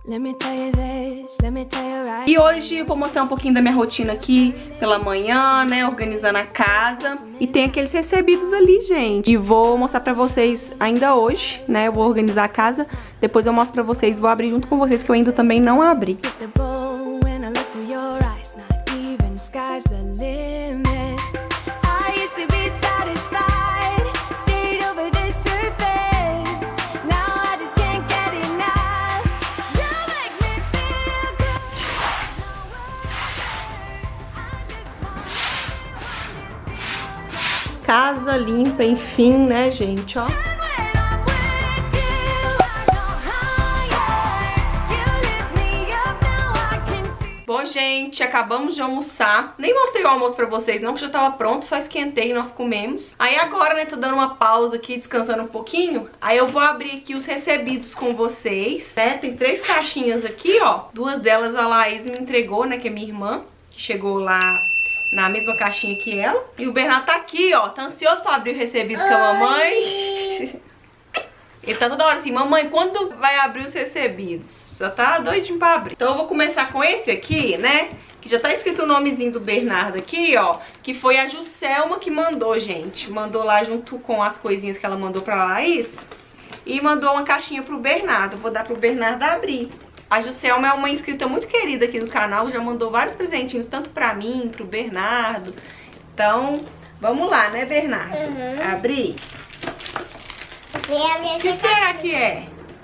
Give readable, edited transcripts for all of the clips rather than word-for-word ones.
E hoje eu vou mostrar um pouquinho da minha rotina aqui pela manhã, né, organizando a casa. E tem aqueles recebidos ali, gente. E vou mostrar pra vocês ainda hoje, né, eu vou organizar a casa. Depois eu mostro pra vocês, vou abrir junto com vocês, que eu ainda também não abri. Casa limpa, enfim, né, gente, ó. Bom, gente, acabamos de almoçar. Nem mostrei o almoço pra vocês, não, que já tava pronto, só esquentei e nós comemos. Aí agora, né, tô dando uma pausa aqui, descansando um pouquinho. Aí eu vou abrir aqui os recebidos com vocês, né? Tem 3 caixinhas aqui, ó. 2 delas a Laís me entregou, né, que é minha irmã, que chegou lá na mesma caixinha que ela. E o Bernardo tá aqui, ó, tá ansioso pra abrir o recebido com a mamãe. Ele tá toda hora assim, mamãe, quando vai abrir os recebidos? Já tá doidinho pra abrir. Então eu vou começar com esse aqui, né, que já tá escrito o nomezinho do Bernardo aqui, ó, que foi a Juscelma que mandou, gente. Mandou lá junto com as coisinhas que ela mandou pra Laís. E mandou uma caixinha pro Bernardo. Vou dar pro Bernardo abrir. A Juscelma é uma inscrita muito querida aqui do canal, já mandou vários presentinhos, tanto pra mim, pro Bernardo. Então, vamos lá, né, Bernardo? Abrir. O que será que é?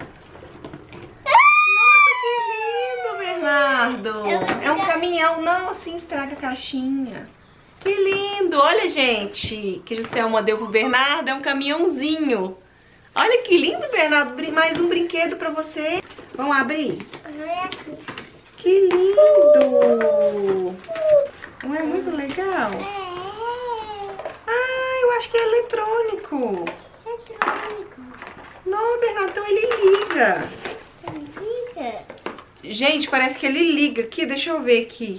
Nossa, que lindo, Bernardo! É um caminhão. Não, assim estraga a caixinha. Que lindo! Olha, gente, que a Juscelma deu pro Bernardo, é um caminhãozinho. Olha que lindo, Bernardo, mais um brinquedo pra você. Vamos abrir? Que lindo! Não é muito legal? Ah, eu acho que é eletrônico. Não, Bernardo, então ele liga. Gente, parece que ele liga aqui. Deixa eu ver aqui.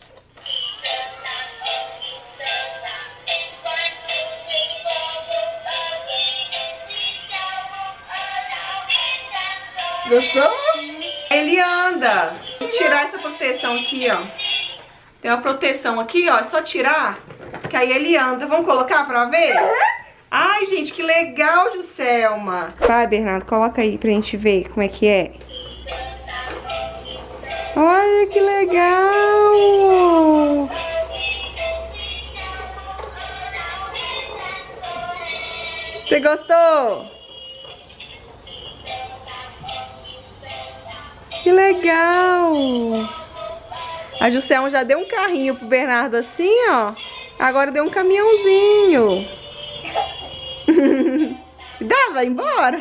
Gostou? Ele anda. Vou tirar essa proteção aqui, ó. Tem uma proteção aqui, ó. É só tirar, que aí ele anda. Vamos colocar pra ver? Ai, gente, que legal, Juscelma. Vai, Bernardo, coloca aí pra gente ver como é que é. Olha que legal. Você gostou? Que legal! A Juscelma já deu um carrinho pro Bernardo assim, ó. Agora deu um caminhãozinho. Dá, vai embora.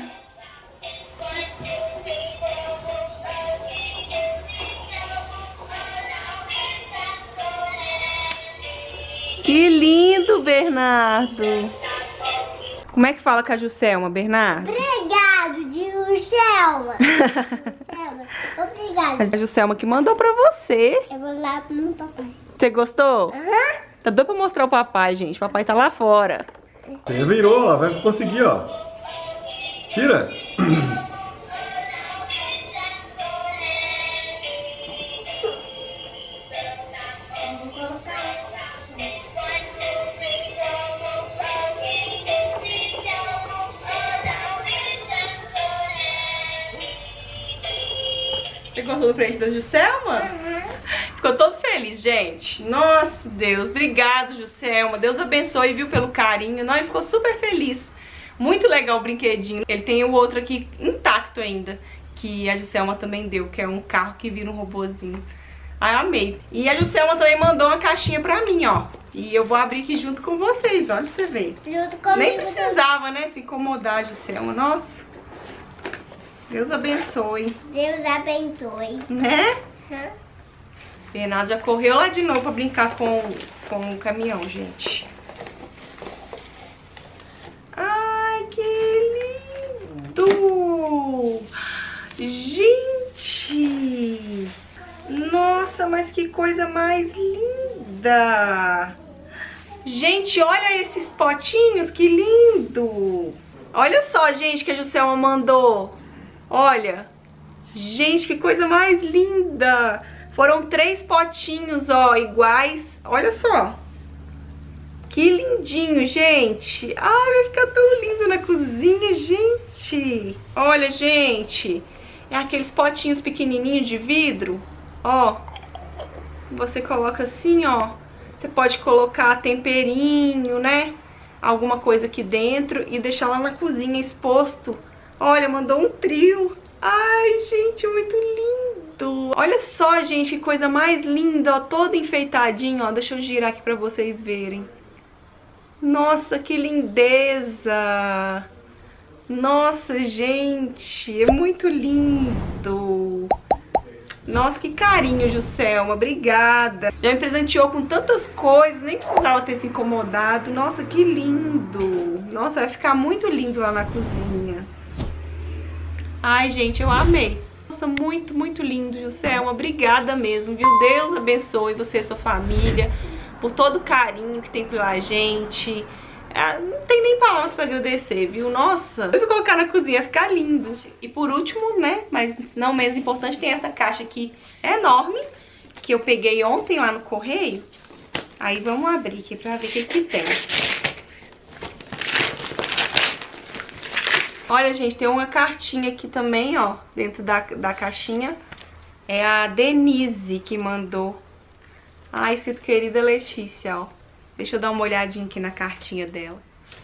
Que lindo, Bernardo. Como é que fala com a Juscelma, Bernardo? Obrigado, Juscelma. Obrigada. A Juscelma que mandou pra você. Eu vou lá pro meu papai. Você gostou? Tá doido pra mostrar o papai, gente. O papai tá lá fora. Ele virou, ó. Vai conseguir, ó. Tira. Você gostou do presente da Juscelma? Ficou todo feliz, gente. Nossa, Deus. Obrigado, Juscelma. Deus abençoe, viu, pelo carinho. Não, ele ficou super feliz. Muito legal o brinquedinho. Ele tem o outro aqui intacto ainda, que a Juscelma também deu, que é um carro que vira um robozinho. Ai, eu amei. E a Juscelma também mandou uma caixinha pra mim, ó. E eu vou abrir aqui junto com vocês, olha pra você ver. Junto comigo. Nem precisava, né, se incomodar, a Juscelma. Nossa. Deus abençoe. Deus abençoe. Né? Bernardo já correu lá de novo pra brincar com o caminhão, gente. Ai, que lindo! Gente! Nossa, mas que coisa mais linda! Gente, olha esses potinhos, que lindo! Olha só, gente, que a Juscelma mandou. Olha. Gente, que coisa mais linda! Foram 3 potinhos, ó, iguais. Olha só. Que lindinho, gente. Ai, vai ficar tão lindo na cozinha, gente. Olha, gente. É aqueles potinhos pequenininhos de vidro. Ó. Você coloca assim, ó. Você pode colocar temperinho, né? Alguma coisa aqui dentro e deixar lá na cozinha exposto. Olha, mandou um trio. Ai, gente, muito lindo. Olha só, gente, que coisa mais linda, ó. Todo enfeitadinho, ó. Deixa eu girar aqui pra vocês verem. Nossa, que lindeza! Nossa, gente, é muito lindo! Nossa, que carinho, Juscelma, obrigada! Já me presenteou com tantas coisas, nem precisava ter se incomodado. Nossa, que lindo! Nossa, vai ficar muito lindo lá na cozinha. Ai, gente, eu amei! Nossa, muito, muito lindo, Juscelma, obrigada mesmo, viu? Deus abençoe você e sua família. Por todo o carinho que tem pela gente. Não tem nem palavras pra agradecer, viu? Nossa, eu vou colocar na cozinha, vai ficar lindo. E por último, né, mas não menos importante, tem essa caixa aqui enorme, que eu peguei ontem lá no correio. Aí vamos abrir aqui pra ver o que tem. Olha, gente, tem uma cartinha aqui também, ó, dentro da caixinha. É a Denise que mandou. Ai, escrito querida Letícia, ó. Deixa eu dar uma olhadinha aqui na cartinha dela.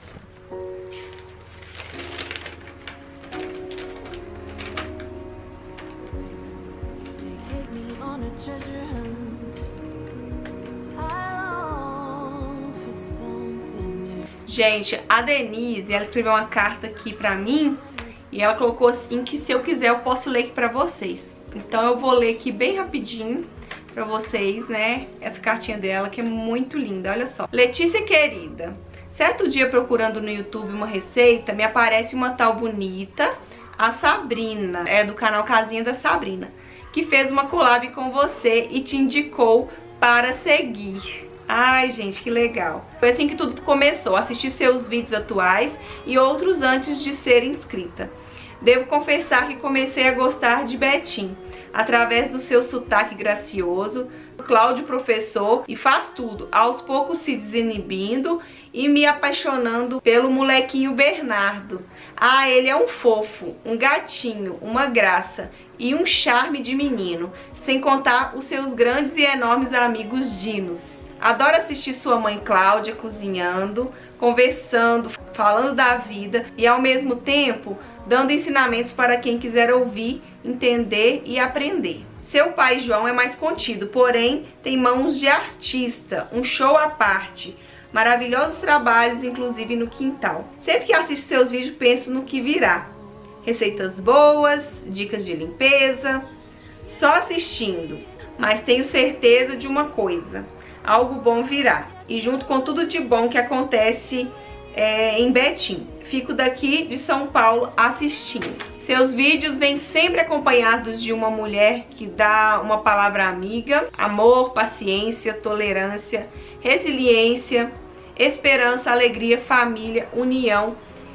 Gente, a Denise, ela escreveu uma carta aqui pra mim e ela colocou assim que se eu quiser eu posso ler aqui pra vocês. Então eu vou ler aqui bem rapidinho pra vocês, né, essa cartinha dela que é muito linda, olha só. Letícia querida, certo dia procurando no YouTube uma receita, me aparece uma tal bonita, a Sabrina, é do canal Casinha da Sabrina, que fez uma collab com você e te indicou para seguir. Ai, gente, que legal. Foi assim que tudo começou, assisti seus vídeos atuais e outros antes de ser inscrita. Devo confessar que comecei a gostar de Betim através do seu sotaque gracioso, Cláudio professor, e faz tudo, aos poucos se desinibindo e me apaixonando pelo molequinho Bernardo. Ah, ele é um fofo, um gatinho, uma graça e um charme de menino, sem contar os seus grandes e enormes amigos dinos. Adoro assistir sua mãe Cláudia cozinhando, conversando, falando da vida e ao mesmo tempo dando ensinamentos para quem quiser ouvir, entender e aprender. Seu pai João é mais contido, porém tem mãos de artista, um show à parte. Maravilhosos trabalhos, inclusive no quintal. Sempre que assisto seus vídeos penso no que virá. Receitas boas, dicas de limpeza, só assistindo. Mas tenho certeza de uma coisa, algo bom virá. E junto com tudo de bom que acontece em Betim. Fico daqui de São Paulo assistindo. Seus vídeos vêm sempre acompanhados de uma mulher que dá uma palavra amiga, amor, paciência, tolerância, resiliência, esperança, alegria, família, união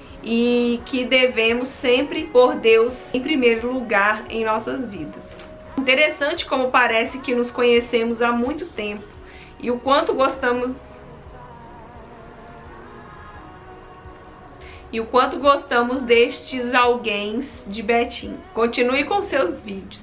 e que devemos sempre pôr Deus em primeiro lugar em nossas vidas. Interessante como parece que nos conhecemos há muito tempo e o quanto gostamos destes alguéms de Betim. Continue com seus vídeos.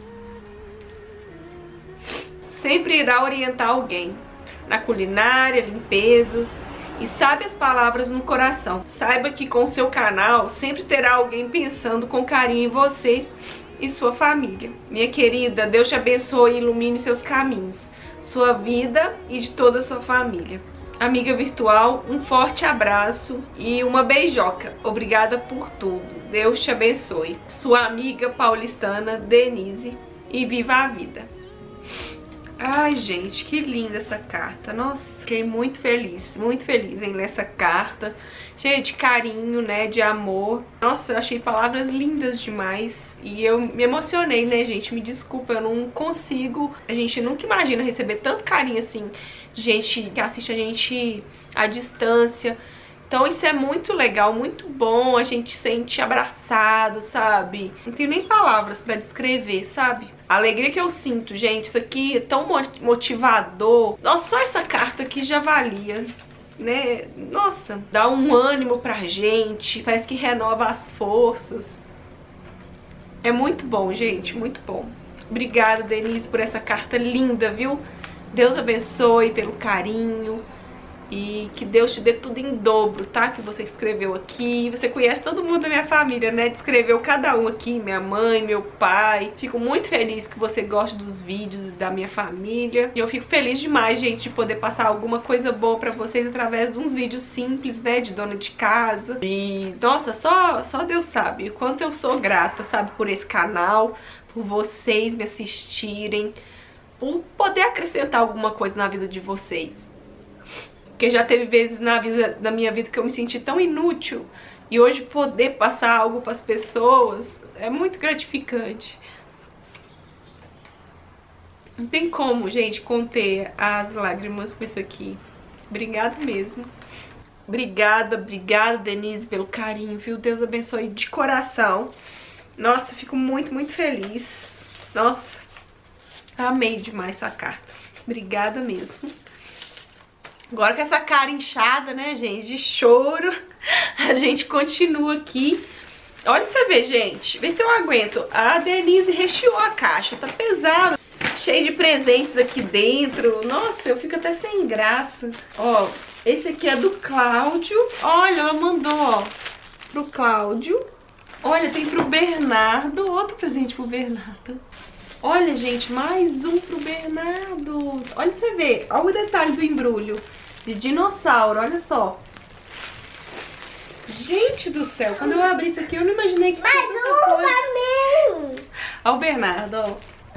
Sempre irá orientar alguém na culinária, limpezas e sabe as palavras no coração. Saiba que com seu canal sempre terá alguém pensando com carinho em você e sua família. Minha querida, Deus te abençoe e ilumine seus caminhos, sua vida e de toda a sua família. Amiga virtual, um forte abraço e uma beijoca. Obrigada por tudo. Deus te abençoe. Sua amiga paulistana, Denise. E viva a vida. Ai, gente, que linda essa carta. Nossa, fiquei muito feliz em ler essa carta. Cheia de carinho, né, de amor. Nossa, eu achei palavras lindas demais. E eu me emocionei, né, gente? Me desculpa, eu não consigo. A gente nunca imagina receber tanto carinho assim de gente que assiste a gente à distância. Então isso é muito legal, muito bom, a gente se sente abraçado, sabe? Não tenho nem palavras pra descrever, sabe? A alegria que eu sinto, gente, isso aqui é tão motivador. Nossa, só essa carta aqui já valia, né? Nossa, dá um ânimo pra gente, parece que renova as forças. É muito bom, gente, muito bom. Obrigada, Denise, por essa carta linda, viu? Deus abençoe pelo carinho. E que Deus te dê tudo em dobro, tá? Que você escreveu aqui. Você conhece todo mundo da minha família, né? Descreveu cada um aqui, minha mãe, meu pai. Fico muito feliz que você goste dos vídeos da minha família. E eu fico feliz demais, gente, de poder passar alguma coisa boa pra vocês através de uns vídeos simples, né? De dona de casa. E, nossa, só Deus sabe o quanto eu sou grata, sabe? Por esse canal, por vocês me assistirem, por poder acrescentar alguma coisa na vida de vocês. Porque já teve vezes na minha vida que eu me senti tão inútil. E hoje poder passar algo para as pessoas é muito gratificante. Não tem como, gente, conter as lágrimas com isso aqui. Obrigada mesmo. Obrigada, Denise, pelo carinho, viu? Deus abençoe de coração. Nossa, fico muito, muito feliz. Nossa, amei demais sua carta. Obrigada mesmo. Agora com essa cara inchada, né, gente, de choro, a gente continua aqui. Olha pra você ver, gente, vê se eu aguento. A Denise recheou a caixa, tá pesada, cheio de presentes aqui dentro. Nossa, eu fico até sem graça. Ó, esse aqui é do Cláudio. Olha, ela mandou, ó, pro Cláudio. Olha, tem pro Bernardo, outro presente pro Bernardo. Olha, gente, mais um pro Bernardo. Olha pra você ver, olha o detalhe do embrulho. De dinossauro, olha só. Gente do céu, quando eu abri isso aqui, eu não imaginei que tinha tanta coisa. Olha o Bernardo, ó.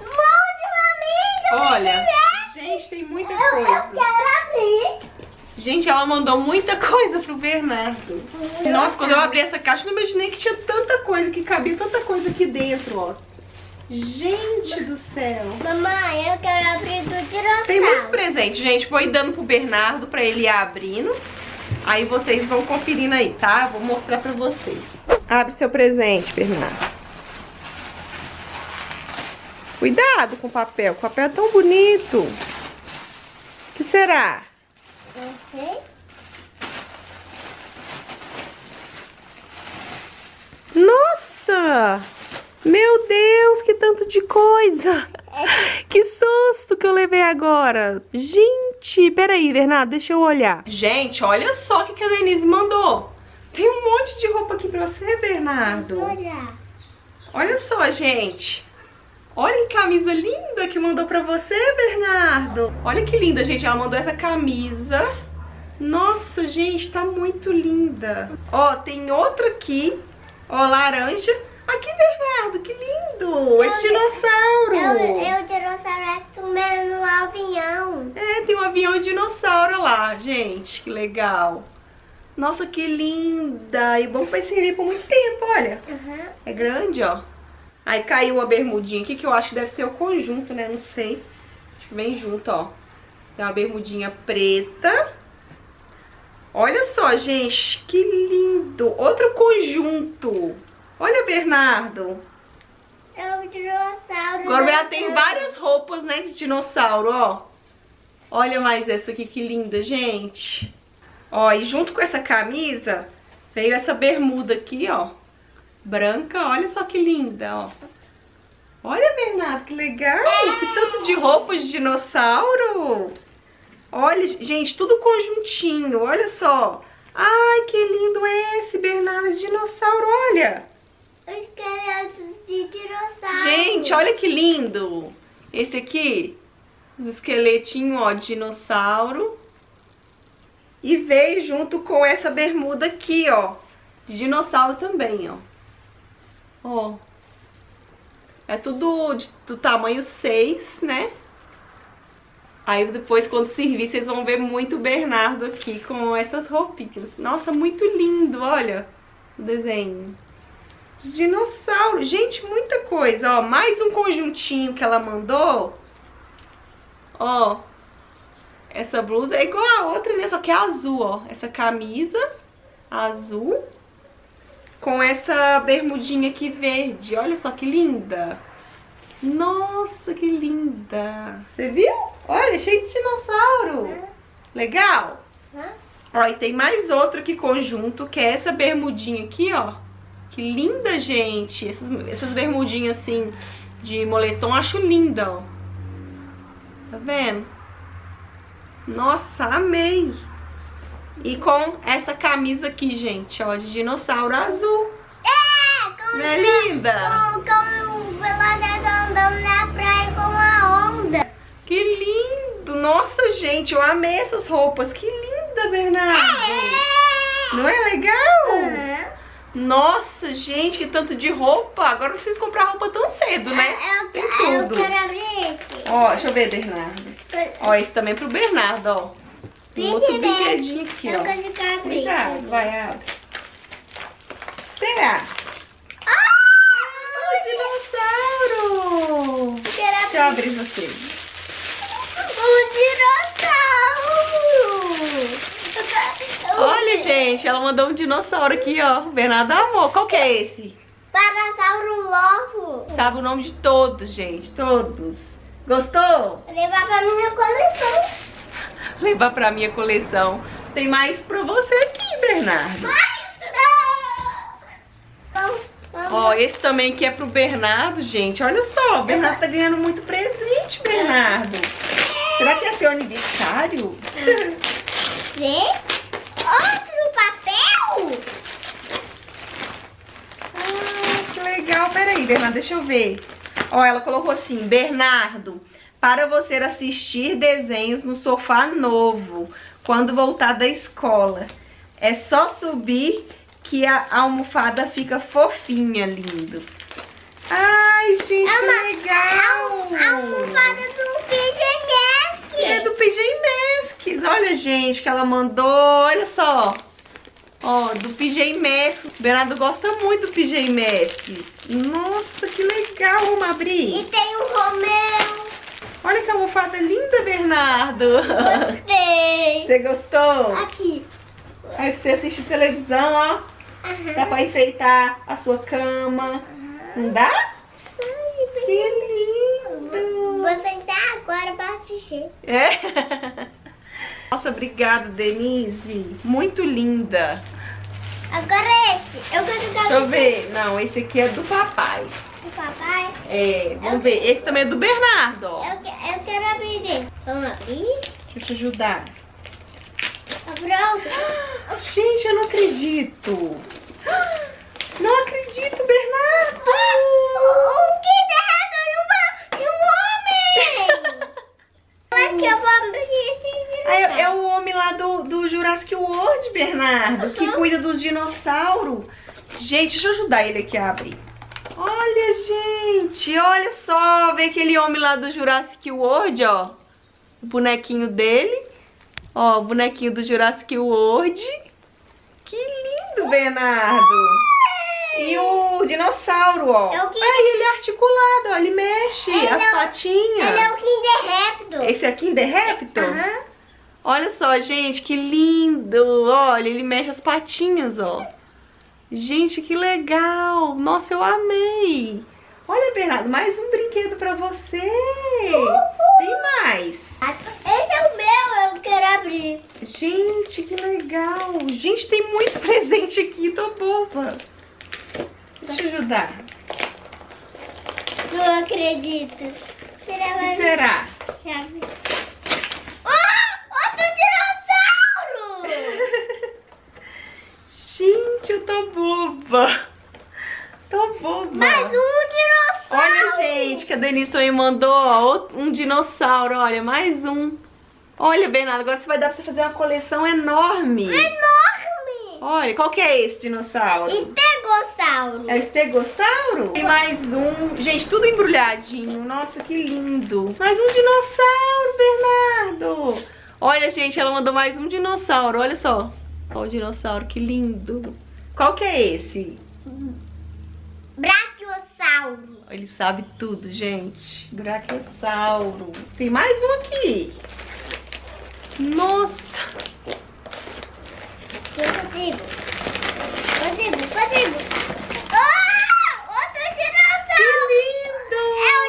Olha, gente, tem muita coisa. Eu quero abrir. Gente, ela mandou muita coisa pro Bernardo. Nossa, quando eu abri essa caixa, eu não imaginei que tinha tanta coisa, que cabia tanta coisa aqui dentro, ó. Gente do céu. Mamãe, eu quero abrir do dinossauro. Tem muito presente, gente. Vou ir dando pro Bernardo pra ele ir abrindo. Aí vocês vão conferindo aí, tá? Vou mostrar pra vocês. Abre seu presente, Bernardo. Cuidado com o papel. O papel é tão bonito. O que será? Não sei. Nossa! Meu Deus, que tanto de coisa! Que susto que eu levei agora! Gente, peraí, Bernardo, deixa eu olhar. Gente, olha só o que a Denise mandou. Tem um monte de roupa aqui pra você, Bernardo. Olha só, gente. Olha que camisa linda que mandou pra você, Bernardo. Olha que linda, gente. Ela mandou essa camisa. Nossa, gente, tá muito linda. Ó, tem outra aqui. Ó, laranja. Aqui, Bernardo, que lindo! Esse dinossauro! É o dinossauro comendo um avião. É, tem um avião dinossauro lá, gente. Que legal. Nossa, que linda! E bom que vai servir por muito tempo, olha. É grande, ó. Aí caiu uma bermudinha aqui, que eu acho que deve ser o conjunto, né? Não sei. Acho que vem junto, ó. Tem uma bermudinha preta. Olha só, gente, que lindo! Outro conjunto. Olha, Bernardo. É o dinossauro. Agora ela tem várias roupas, né, de dinossauro, ó. Olha mais essa aqui, que linda, gente. Ó, e junto com essa camisa, veio essa bermuda aqui, ó. Branca, olha só que linda, ó. Olha, Bernardo, que legal. Que tanto de roupas de dinossauro. Olha, gente, tudo conjuntinho, olha só. Ai, que lindo esse, Bernardo, de dinossauro, olha. Os esqueletos de dinossauro. Gente, olha que lindo. Esse aqui, os esqueletinhos, ó, de dinossauro. E veio junto com essa bermuda aqui, ó, de dinossauro também, ó. Ó. É tudo do tamanho 6, né? Aí depois, quando servir, vocês vão ver muito o Bernardo aqui com essas roupinhas. Nossa, muito lindo, olha o desenho. Dinossauro. Gente, muita coisa, ó. Mais um conjuntinho que ela mandou. Ó. Essa blusa é igual a outra, né? Só que é azul, ó. Essa camisa. azul com essa bermudinha aqui verde. Olha só que linda. Nossa, que linda. Você viu? Olha, cheio de dinossauro. Legal? Ó, e tem mais outro aqui conjunto, que é essa bermudinha aqui, ó. Que linda, gente. Essas bermudinhas assim de moletom, acho linda, ó. Tá vendo? Nossa, amei. E com essa camisa aqui, gente, ó, de dinossauro azul. Não é linda? Como o Bernardo andando na praia com uma onda. Que lindo. Nossa, gente, eu amei essas roupas. Que linda, Bernardo. Não é legal? Nossa, gente, que tanto de roupa. Agora não preciso comprar roupa tão cedo, né? Tem Eu tudo. quero abrir esse. Ó, deixa eu ver, Bernardo. Ó, esse também pro Bernardo, ó. Um outro brinquedinho aqui, Eu ó. quero ficar abrindo. Cuidado, vai, abre. Será? Dinossauro! Deixa eu abrir você. Um dinossauro! Olha, gente, ela mandou um dinossauro aqui, ó. O Bernardo amou. Qual que é esse? Parasauro Lobo. Sabe o nome de todos, gente. Todos. Gostou? Levar pra minha coleção. Levar pra minha coleção. Tem mais pra você aqui, Bernardo. Ó, esse também aqui é pro Bernardo, gente. Olha só, o Bernardo tá ganhando muito presente, Bernardo. Será que é seu aniversário? Vê? Outro papel? Ah, que legal. Peraí, Bernardo, deixa eu ver. Ó, ela colocou assim: Bernardo, para você assistir desenhos no sofá novo quando voltar da escola. É só subir que a almofada fica fofinha, lindo. Ai, gente, que legal. A almofada do PJ É do PJ Masks. Olha, gente, que ela mandou. Olha só. Ó, do PJ Masks. O Bernardo gosta muito do PJ Masks. Nossa, que legal. Vamos abrir. E tem o Romeu. Olha que almofada linda, Bernardo. Gostei. Você gostou? Aqui. Aí você assiste televisão, ó. Dá pra enfeitar a sua cama. Não dá? Que lindo. Vou sentar agora pra assistir. É? Nossa, obrigada, Denise. Muito linda. Agora esse. Eu quero ficar Deixa eu ver. Não, esse aqui é do papai. o papai. É, vamos ver. Esse também é do Bernardo, ó. Eu quero abrir esse. Vamos abrir? Deixa eu te ajudar. Tá pronto? Gente, eu não acredito. Não acredito, Bernardo. Um Kinder e um homem. Acho que eu vou abrir esse. É o homem lá do Jurassic World, Bernardo, que cuida dos dinossauros. Gente, deixa eu ajudar ele aqui a abrir. Olha, gente, olha só. Vê aquele homem lá do Jurassic World, ó. O bonequinho dele. Ó, o bonequinho do Jurassic World. Que lindo, Bernardo. E o dinossauro, ó. É o que- Aí ele é articulado, ó. Ele mexe as patinhas. Ele é o Kinder Raptor. Esse aqui é Kinder Raptor? Aham. Olha só, gente, que lindo. Olha, ele mexe as patinhas, ó. Gente, que legal. Nossa, eu amei. Olha, Bernardo, mais um brinquedo pra você. Tem mais. Esse é o meu, eu quero abrir. Gente, que legal. Gente, tem muito presente aqui, tô boba. Deixa eu ajudar. Não acredito. Será O que que será? Outro dinossauro! Gente, eu tô boba. Tô boba. Mais um dinossauro! Olha, gente, que a Denise também mandou, ó, um dinossauro, olha, mais um. Olha, Bernardo, agora você vai dar pra você fazer uma coleção enorme. Enorme! Olha, qual que é esse dinossauro? Estegossauro. É o estegossauro? Tem mais um. Gente, tudo embrulhadinho. Nossa, que lindo. Mais um dinossauro, Bernardo. Olha, gente, ela mandou mais um dinossauro, olha só. Olha o dinossauro, que lindo. Qual que é esse? Brachiosauro. Ele sabe tudo, gente. Brachiosauro. Tem mais um aqui. Nossa. Eu consigo. Consigo. Ah, outro dinossauro. Que lindo! É o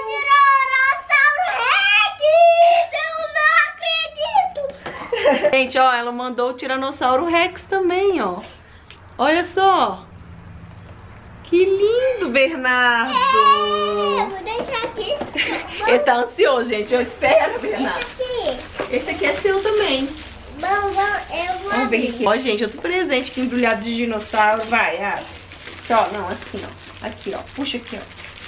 Tiranossauro Rex. Eu não acredito. Gente, ó, ela mandou o Tiranossauro Rex também, ó. Olha só. Que lindo, Bernardo. Eu vou deixar aqui. Ele tá ansioso, gente. Eu espero, Bernardo. Aqui. Esse aqui é seu também. Vamos, eu vou Vamos ver abrir. aqui. Ó, gente, outro presente aqui embrulhado de dinossauro. Vai, abre. Ó, não, assim, ó. Aqui, ó. Puxa aqui, ó.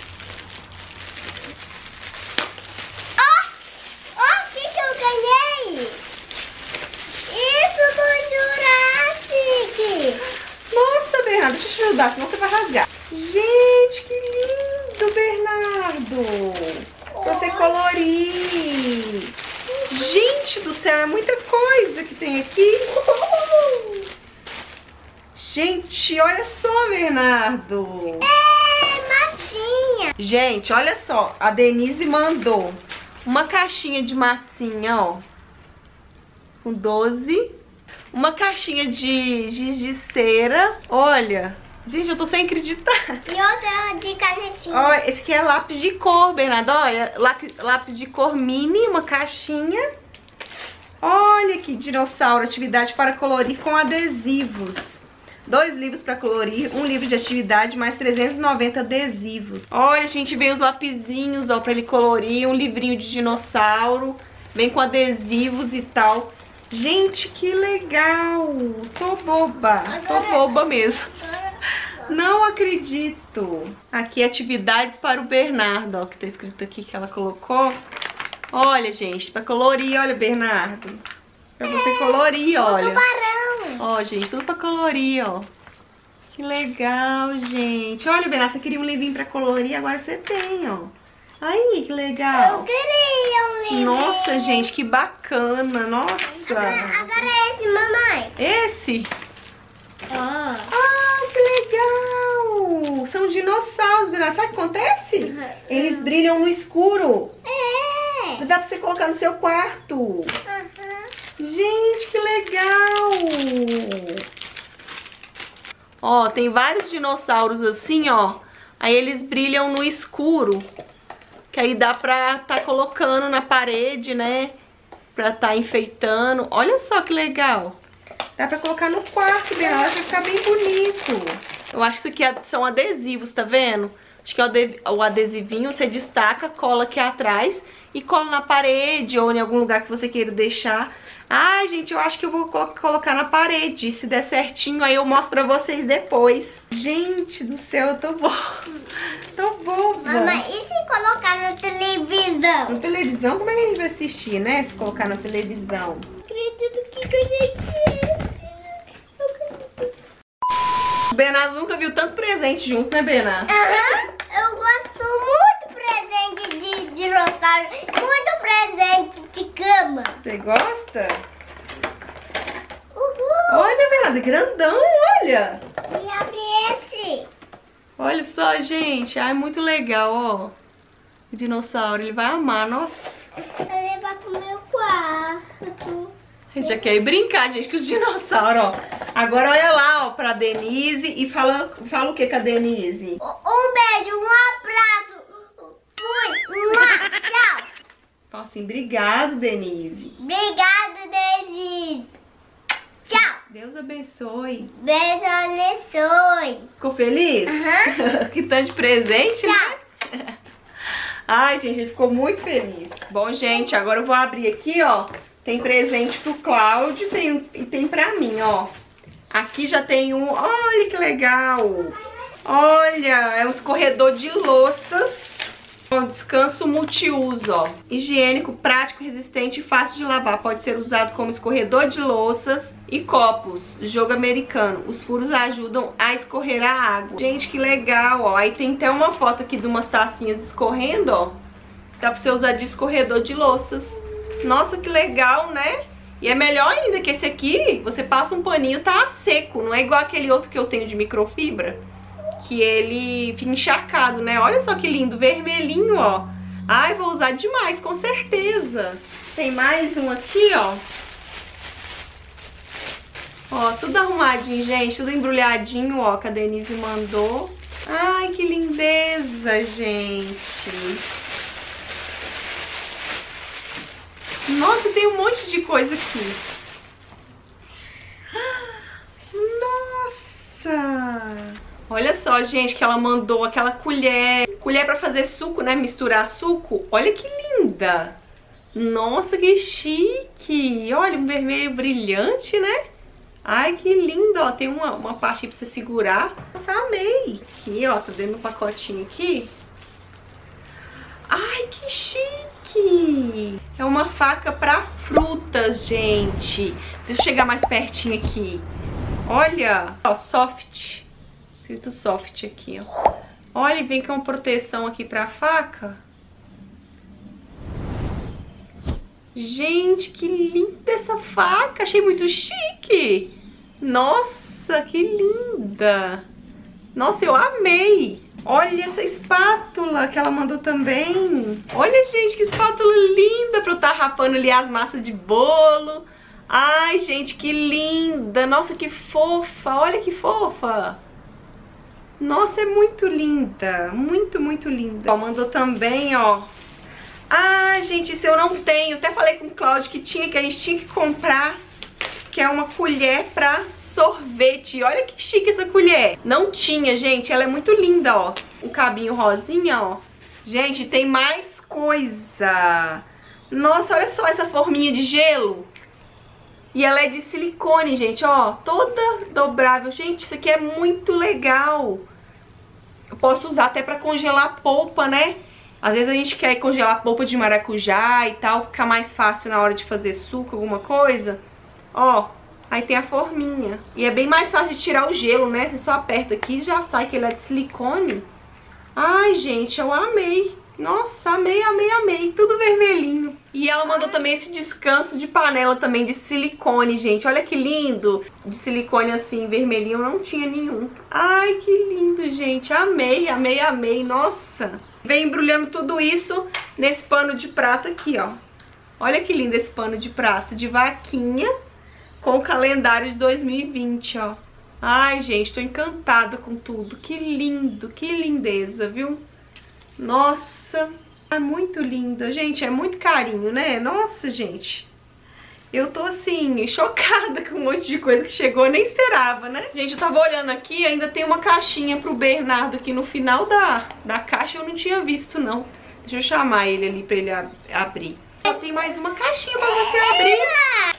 Ó, o que eu ganhei? Isso do Jurassic. Nossa, Bernardo, deixa eu te ajudar, senão você vai rasgar. Gente, que lindo, Bernardo. Pra você colorir. Gente do céu, é muita coisa que tem aqui. Gente, olha só, Bernardo. É, massinha. Gente, olha só. A Denise mandou uma caixinha de massinha, ó. Com 12. Uma caixinha de giz de cera. Olha. Gente, eu tô sem acreditar. E outra de canetinha. Olha, esse aqui é lápis de cor, Bernardo. Olha, lápis de cor mini, uma caixinha. Olha que dinossauro, atividade para colorir com adesivos. 2 livros para colorir, um livro de atividade, mais 390 adesivos. Olha, gente, vem os lapisinhos, ó, pra ele colorir, um livrinho de dinossauro. Vem com adesivos e tal. Gente, que legal. Tô boba mesmo. Não acredito. Aqui, atividades para o Bernardo, ó, que tá escrito aqui que ela colocou. Olha, gente, pra colorir, olha, Bernardo. Pra você colorir, olha. Tubarão. Ó, gente, tudo pra colorir, ó. Que legal, gente. Olha, Bernardo, você queria um livrinho pra colorir, agora você tem, ó. Aí, que legal. Eu queria um livro. Nossa, gente, que bacana. Nossa. Agora é esse, mamãe. Esse? Ó. Ah, que legal. São dinossauros, Bernardo. Sabe o que acontece? Eles brilham no escuro. É. Dá pra você colocar no seu quarto. Uhum. Gente, que legal. Ó, tem vários dinossauros assim, ó. Aí eles brilham no escuro. Que aí dá pra tá colocando na parede, né? Pra tá enfeitando. Olha só que legal. Dá pra colocar no quarto, Bernardo. Vai ficar bem bonito. Eu acho que isso aqui são adesivos, tá vendo? Acho que o adesivinho você destaca, cola aqui atrás e cola na parede ou em algum lugar que você queira deixar. Ai, gente, eu acho que eu vou colocar na parede. Se der certinho, aí eu mostro pra vocês depois. Gente do céu, eu tô boba. Tô boba. Mamãe, e se colocar na televisão? Na televisão? Como é que a gente vai assistir, né? Se colocar na televisão. Acredito que a gente... O Bernardo nunca viu tanto presente junto, né, Bernardo? Aham, eu gosto muito presente de dinossauro, muito presente de cama. Você gosta? Uhul. Olha, Bernardo, é grandão, olha. E abre esse. Olha só, gente. Ai, muito legal, ó. O dinossauro, ele vai amar, nossa. Vou levar pro meu quarto. A gente já quer ir brincar, gente, com os dinossauros, ó. Agora olha lá, ó, pra Denise e fala o que com a Denise? Um beijo, um abraço. Fui. Tchau. Fala assim, obrigado, Denise. Obrigado, Denise. Tchau. Deus abençoe. Beijo, abençoe. Ficou feliz? Aham. Que tanto de presente, Tchau. né? Ai, gente, ele ficou muito feliz. Bom, gente, agora eu vou abrir aqui, ó. Tem presente pro Cláudio e tem pra mim, ó. Aqui já tem um... Olha que legal. Olha, é um escorredor de louças. Ó, descanso multiuso, ó. Higiênico, prático, resistente e fácil de lavar. Pode ser usado como escorredor de louças e copos. Jogo americano. Os furos ajudam a escorrer a água. Gente, que legal, ó. Aí tem até uma foto aqui de umas tacinhas escorrendo, ó. Dá pra você usar de escorredor de louças. Nossa, que legal, né? E é melhor ainda que esse aqui, você passa um paninho, tá seco. Não é igual aquele outro que eu tenho de microfibra, que ele fica encharcado, né? Olha só que lindo, vermelhinho, ó. Ai, vou usar demais, com certeza. Tem mais um aqui, ó. Ó, tudo arrumadinho, gente, tudo embrulhadinho, ó, que a Denise mandou. Ai, que lindeza, gente. Nossa, tem um monte de coisa aqui. Nossa! Olha só, gente, que ela mandou aquela colher. Colher pra fazer suco, né? Misturar suco. Olha que linda! Nossa, que chique! Olha, um vermelho brilhante, né? Ai, que lindo, ó. Tem uma parte aí pra você segurar. Nossa, amei! Aqui, ó, tá dentro do pacotinho aqui. Ai, que chique! É uma faca pra frutas, gente. Deixa eu chegar mais pertinho aqui. Olha, ó, soft. Escrito soft aqui, ó. Olha, vem com uma proteção aqui pra faca. Gente, que linda essa faca. Achei muito chique. Nossa, que linda. Nossa, eu amei. Olha essa espátula que ela mandou também. Olha, gente, que espátula linda pra eu estar rapando ali as massas de bolo. Ai, gente, que linda. Nossa, que fofa. Olha que fofa. Nossa, é muito linda. Muito, muito linda. Ó, mandou também, ó. Ah, gente, isso eu não tenho. Até falei com o Cláudio que a gente tinha que comprar. Que é uma colher pra sorvete. Olha que chique essa colher. Não tinha, gente. Ela é muito linda, ó. Um cabinho rosinha, ó. Gente, tem mais coisa. Nossa, olha só essa forminha de gelo. E ela é de silicone, gente, ó. Toda dobrável. Gente, isso aqui é muito legal. Eu posso usar até pra congelar polpa, né? Às vezes a gente quer congelar polpa de maracujá e tal. Ficar mais fácil na hora de fazer suco, alguma coisa. Ó, aí tem a forminha. E é bem mais fácil de tirar o gelo, né? Você só aperta aqui e já sai, que ele é de silicone. Ai, gente, eu amei. Nossa, amei, amei, amei. Tudo vermelhinho. E ela mandou também esse descanso de panela também de silicone, gente. Olha que lindo. De silicone assim, vermelhinho, não tinha nenhum. Ai, que lindo, gente. Amei, amei, amei. Nossa. Vem embrulhando tudo isso nesse pano de prato aqui, ó. Olha que lindo esse pano de prato de vaquinha com o calendário de 2020, ó. Ai, gente, tô encantada com tudo. Que lindo, que lindeza, viu? Nossa, é muito linda. Gente, é muito carinho, né? Nossa, gente. Eu tô, assim, chocada com um monte de coisa que chegou. Eu nem esperava, né? Gente, eu tava olhando aqui, ainda tem uma caixinha pro Bernardo aqui no final da caixa. Eu não tinha visto, não. Deixa eu chamar ele ali pra ele abrir. Tem mais uma caixinha pra você abrir.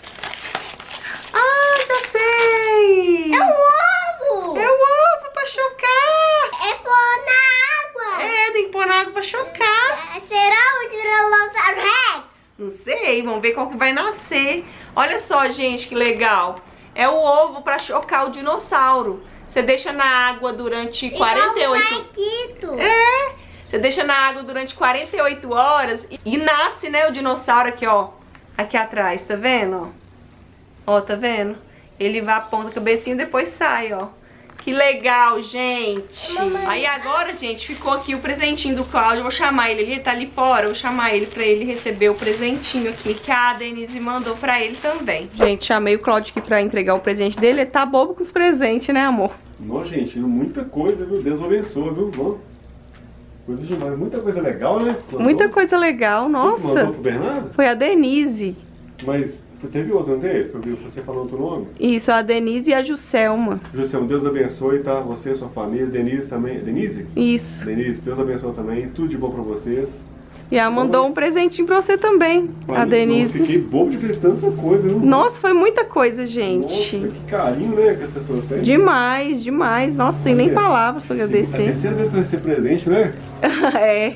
Ah, já sei! É um ovo! É o ovo pra chocar! É pôr na água! É, tem que pôr na água pra chocar. Será o Tiranossauro Rex? Não sei, vamos ver qual que vai nascer. Olha só, gente, que legal. É o ovo pra chocar o dinossauro. Você deixa na água durante 48... É, você deixa na água durante 48 horas e nasce, né, o dinossauro aqui, ó. Aqui atrás, tá vendo? Ó, tá vendo? Ele vai, aponta a cabecinha e depois sai, ó. Que legal, gente. Aí agora, gente, ficou aqui o presentinho do Cláudio. Eu vou chamar ele tá ali fora. Eu vou chamar ele pra ele receber o presentinho aqui que a Denise mandou pra ele também. Gente, chamei o Cláudio aqui pra entregar o presente dele. Ele tá bobo com os presentes, né, amor? Nossa, gente, muita coisa, viu? Deus abençoe, viu? Bom, coisa demais. Muita coisa legal, né? Mandou. Muita coisa legal, nossa. Mandou pro Bernardo? Foi a Denise. Mas teve outro, não teve? Eu vi você falando outro nome. Isso, a Denise e a Juscelma. Juscelma, Deus abençoe, tá? Você, sua família, Denise também. Denise? Isso. Denise, Deus abençoe também. Tudo de bom pra vocês. E ela mandou um presentinho pra você também, a Denise. Eu fiquei bobo de ver tanta coisa, viu? Nossa, foi muita coisa, gente. Nossa, que carinho, né, que as pessoas têm. Demais, demais. Nossa, tem nem palavras pra agradecer. É a terceira vez que eu recebo presente, né? É.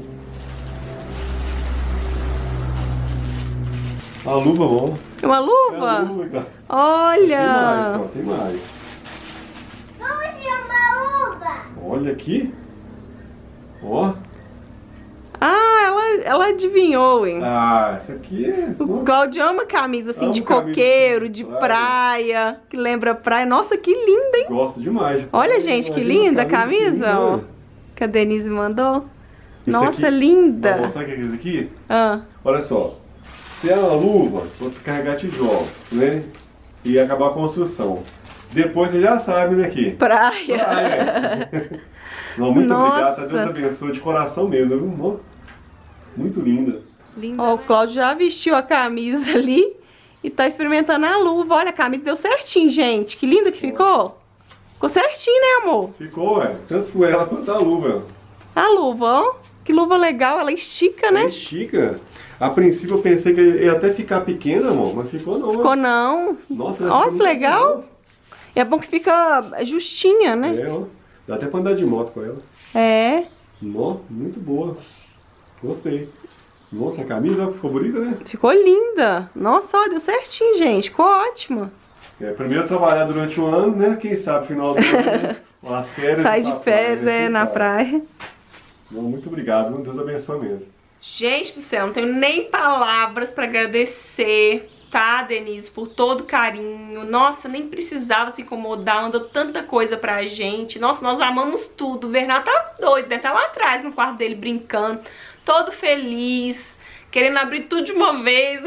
A luva, bom. É uma luva? É a luva, cara. Olha! Tem mais. Onde é uma uva? Olha aqui. Ó. Ah, ela adivinhou, hein? Ah, essa aqui é... O Cláudio ama camisa assim, Amo de camisa coqueiro, de de praia, que lembra praia. Nossa, que linda, hein? Gosto demais. Olha, gente, que linda a camisa, ó. Que a Denise mandou. Isso Nossa, aqui, linda. sabe o que é isso aqui? Ah. Olha só. Se é uma luva, vou carregar tijolos, né? e acabar a construção. Depois você já sabe, né, aqui. Praia. Não, muito obrigado, Nossa. Deus abençoe de coração mesmo, viu? Muito linda. Ó, o Cláudio já vestiu a camisa ali e tá experimentando a luva. Olha, a camisa deu certinho, gente. Que linda que ficou. Ficou certinho, né, amor? Ficou, tanto ela quanto a luva. A luva, ó. Que luva legal, ela estica, né? Ela estica. A princípio eu pensei que ia até ficar pequena, amor, mas ficou não. Ficou não. Nossa, Ó, que legal. É bom que fica justinha, né? É, ó. Dá até pra andar de moto com ela. É. Nó, muito boa. Gostei. Nossa, a camisa ficou bonita, né? Ficou linda. Nossa, ó, deu certinho, gente. Ficou ótima. Primeiro trabalhar durante um ano, né? Quem sabe final do ano, né? Uma série Sai de férias, na praia. Não, muito obrigado, viu? Deus abençoe mesmo. Gente do céu, não tenho nem palavras pra agradecer, tá, Denise, por todo o carinho. Nossa, nem precisava se incomodar, mandou tanta coisa pra gente. Nossa, nós amamos tudo. O Bernardo tá doido, né? Tá lá atrás no quarto dele brincando, todo feliz, querendo abrir tudo de uma vez.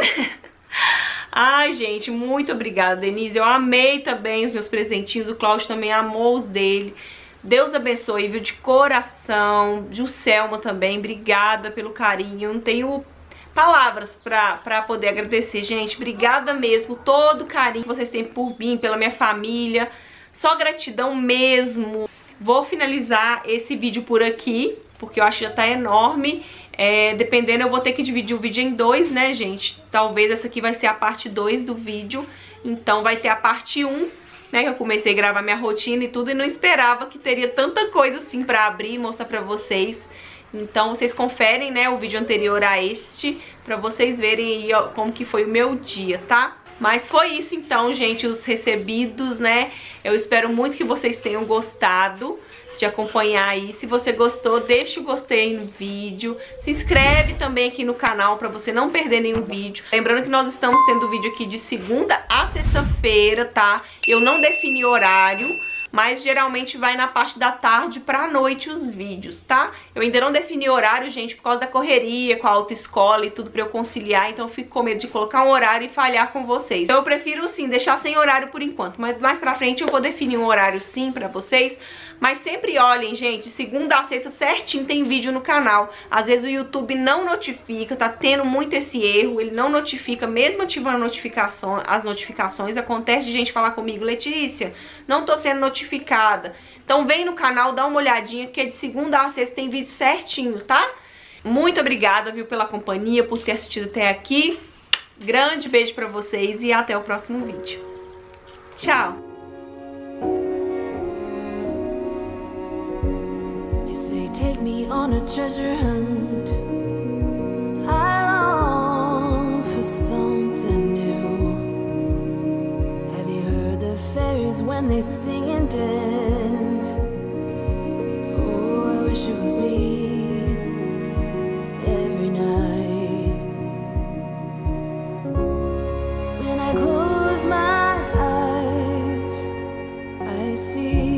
Ai, gente, muito obrigada, Denise. Eu amei também os meus presentinhos, o Cláudio também amou os dele. Deus abençoe, viu, de coração. Juscelma também, obrigada pelo carinho. Eu não tenho palavras pra poder agradecer, gente. Obrigada mesmo, todo o carinho que vocês têm por mim, pela minha família. Só gratidão mesmo. Vou finalizar esse vídeo por aqui, porque eu acho que já tá enorme. Dependendo, eu vou ter que dividir o vídeo em dois, né, gente? Talvez essa aqui vai ser a parte 2 do vídeo. Então vai ter a parte 1, né, que eu comecei a gravar minha rotina e tudo, e não esperava que teria tanta coisa assim pra abrir e mostrar pra vocês. Então vocês conferem, né, o vídeo anterior a este, pra vocês verem aí, ó, como que foi o meu dia, tá? Mas foi isso então, gente, os recebidos, né? Eu espero muito que vocês tenham gostado de acompanhar aí. Se você gostou, deixa o gostei no vídeo. Se inscreve também aqui no canal pra você não perder nenhum vídeo. Lembrando que nós estamos tendo vídeo aqui de segunda a sexta-feira, tá? Eu não defini horário, mas geralmente vai na parte da tarde pra noite os vídeos, tá? Eu ainda não defini horário, gente, por causa da correria com a autoescola e tudo pra eu conciliar, então eu fico com medo de colocar um horário e falhar com vocês. Então eu prefiro, assim, deixar sem horário por enquanto, mas mais pra frente eu vou definir um horário sim pra vocês. Mas sempre olhem, gente, segunda a sexta certinho tem vídeo no canal. Às vezes o YouTube não notifica, tá tendo muito esse erro, ele não notifica, mesmo ativando as notificações. Acontece de gente falar comigo, Letícia, não tô sendo notificada. Então vem no canal, dá uma olhadinha, que é de segunda a sexta tem vídeo certinho, tá? Muito obrigada, viu, pela companhia, por ter assistido até aqui. Grande beijo pra vocês e até o próximo vídeo. Tchau! You say take me on a treasure hunt. I long for something new. Have you heard the fairies when they sing and dance? Oh, I wish it was me every night. When I close my eyes, I see